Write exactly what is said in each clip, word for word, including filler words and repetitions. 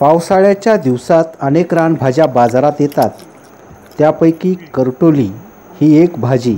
पावसाळ्याच्या दिवसात अनेक रानभाज्या बाजारात येतात. त्यापैकी करटोली ही एक भाजी.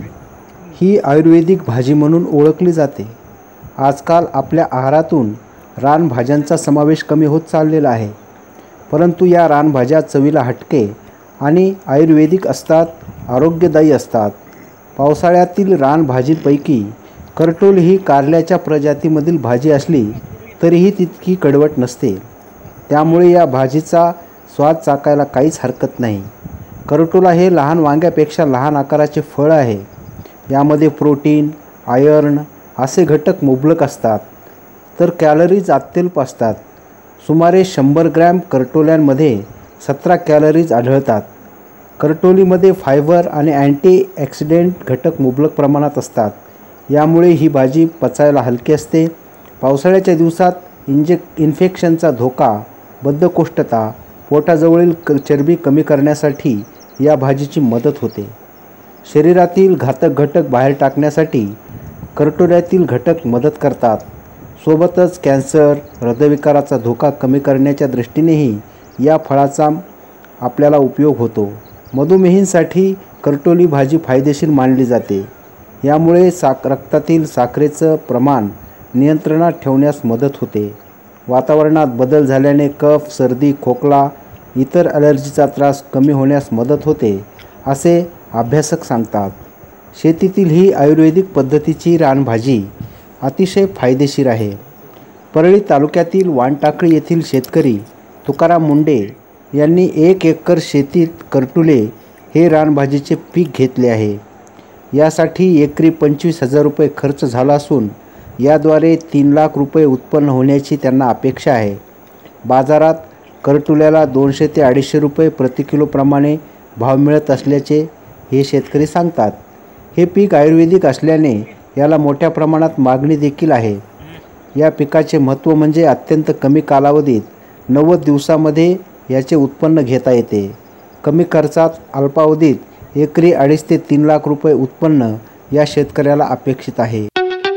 ही आयुर्वेदिक भाजी म्हणून ओळखली जाते. आजकाल आपल्या आहारातून रानभाज्यांचा समावेश कमी होत चाललेला आहे. परंतु या रानभाज्या चवीला हटके आणि आयुर्वेदिक असतात, आरोग्यदायी असतात. पावसाळ्यातील रानभाजींपैकी करटोली ही कारल्याच्या प्रजातीमधील भाजी असली तरीही तितकी कडवट नसते. त्यामुळे या भाजीचा स्वाद चाकायला काहीच हरकत नाही. करटोला हे लहान वांग्यापेक्षा लहान आकाराचे फळ आहे. यामध्ये प्रोटीन, आयर्न असे घटक मुबलक असतात, तर कॅलरीज अत्यल्प असतात. सुमारे शंभर ग्रॅम करटोल्यांमध्ये सतरा कॅलरीज आढळतात. करटोलीमध्ये फायबर आणि अँटीऑक्सिडंट घटक मुबलक प्रमाणात असतात. यामुळे ही भाजी पचायला हलकी असते. पावसाळ्याच्या दिवसात इंजेक इन्फेक्शनचा धोका, बद्धकोष्ठता, पोटाजवळील क चरबी कमी करण्यासाठी या भाजीची मदत होते. शरीरातील घातक घटक बाहेर टाकण्यासाठी करटोल्यातील घटक मदत करतात. सोबतच कॅन्सर, हृदयविकाराचा धोका कमी करण्याच्या दृष्टीनेही या फळाचा आपल्याला उपयोग होतो. मधुमेहींसाठी करटोली भाजी फायदेशीर मानली जाते. यामुळे साक रक्तातील साखरेचं प्रमाण नियंत्रणात ठेवण्यास मदत होते. वातावरणात बदल झाल्याने कफ, सर्दी, खोकला, इतर ॲलर्जीचा त्रास कमी होण्यास मदत होते, असे अभ्यासक सांगतात. शेतीतील ही आयुर्वेदिक पद्धतीची रानभाजी अतिशय फायदेशीर आहे. परळी तालुक्यातील वानटाकळी येथील शेतकरी तुकाराम मुंडे यांनी एक एकर शेतीत करटुले हे रानभाजीचे पीक घेतले आहे. यासाठी एकरी पंचवीस हजार रुपये खर्च झाला असून याद्वारे तीन लाख रुपये उत्पन्न होण्याची त्यांना अपेक्षा आहे. बाजारात करटुल्याला दोनशे ते अडीचशे रुपये प्रति किलोप्रमाणे भाव मिळत असल्याचे हे शेतकरी सांगतात. हे पीक आयुर्वेदिक असल्याने याला मोठ्या प्रमाणात मागणी देखील आहे. या पिकाचे महत्त्व म्हणजे अत्यंत कमी कालावधीत नव्वद दिवसामध्ये याचे उत्पन्न घेता येते. कमी खर्चात अल्पावधीत एकरी अडीच ते तीन लाख रुपये उत्पन्न या शेतकऱ्याला अपेक्षित आहे.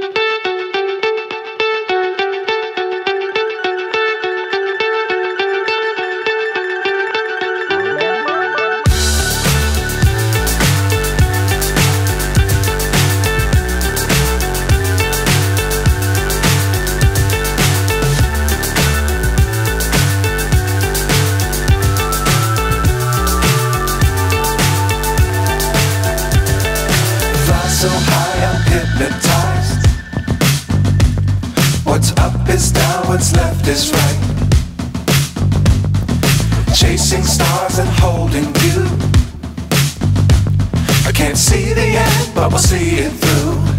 So high I'm hypnotized. What's up is down, what's left is right. Chasing stars and holding you. I can't see the end, but we'll see it through.